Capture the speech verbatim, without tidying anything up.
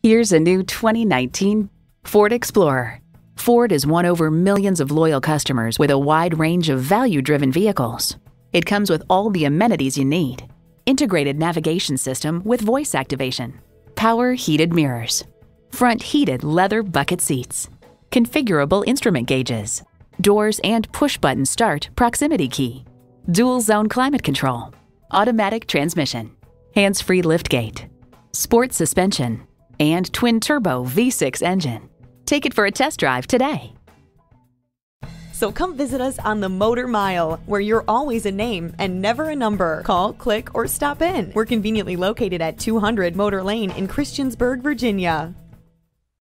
Here's a new twenty nineteen Ford Explorer. Ford has won over millions of loyal customers with a wide range of value-driven vehicles. It comes with all the amenities you need. Integrated navigation system with voice activation, power heated mirrors, front heated leather bucket seats, configurable instrument gauges, doors and push-button start proximity key, dual zone climate control, automatic transmission, hands-free liftgate, sport suspension, and twin-turbo V six engine. Take it for a test drive today. So come visit us on the Motor Mile, where you're always a name and never a number. Call, click, or stop in. We're conveniently located at two hundred Motor Lane in Christiansburg, Virginia.